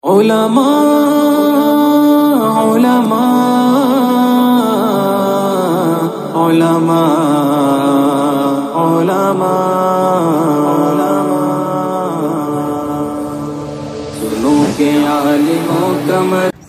علماء علماء علماء علماء سنو کے عالموں کا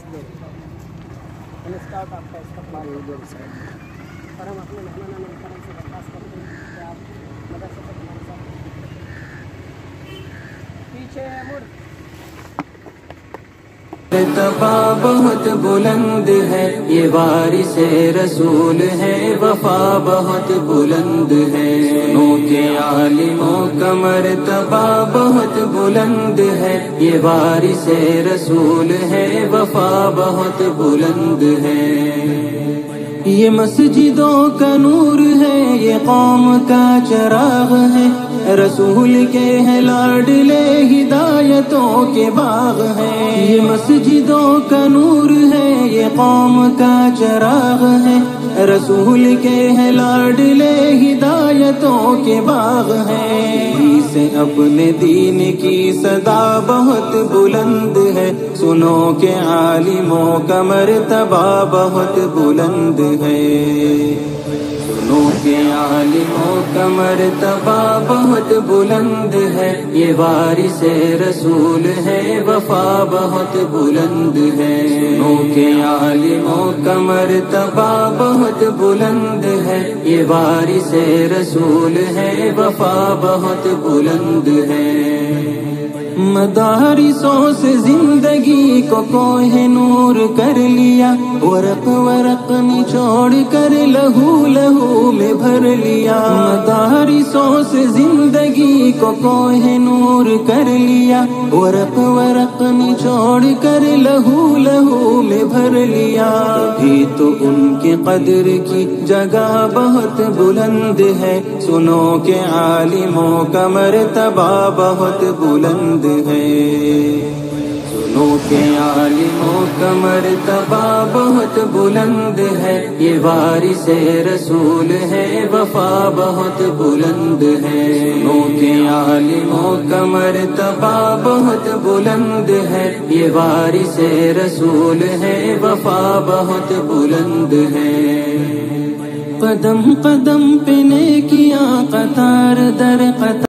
مرتبہ بہت بلند ہے، یہ وارث رسول ہے، وفا بہت بلند ہے۔ سنو کے عالموں کا مرتبہ بہت بلند ہے، یہ وارث رسول ہے، وفا بہت بلند ہے۔ یہ مسجدوں کا نور ہے، یہ قوم کا چراغ ہے، رسول کے ہیں لاڈلے ہدایتوں کے باغ ہیں۔ یہ مسجدوں کا نور ہے، یہ قوم کا چراغ ہے، رسول کے ہیں لاڈلے ہدایتوں کے باغ ہیں۔ سے اپنے دین کی صدا بہت بلند ہے، سنو کہ عالموں کا مرتبہ بہت بلند ہے۔ سنو کہ عالموں کا مرتبہ بہت بلند ہے، یہ وارث رسول ہے، وفا بہت بلند ہے۔ سنو کہ عالموں کا مرتبہ بہت بلند ہے، یہ وارث رسول ہے، وفا بہت بلند ہے۔ مدارسوں سے زندگی کو کوہ نور کر لیا، ورق ورق نچوڑ کر لہو لہو میں بھر لیا۔ مدارسوں سے زندگی کو کوہ نور کر لیا، ورق ورق نچوڑ کر لہو لہو میں بھر لیا۔ بھی تو ان کی قدر کی جگہ بہت بلند ہے، سنو کہ عالموں کا مرتبہ بہت بلند ہے۔ سنو کہ عالموں کا مرتبہ بہت بلند ہے، یہ وارث رسول ہے، وفا بہت بلند ہے۔ سنو کہ عالموں کا مرتبہ بہت بلند ہے، یہ وارث رسول ہے، وفا بہت بلند ہے۔ قدم قدم پہ نیکیاں قطار در قطار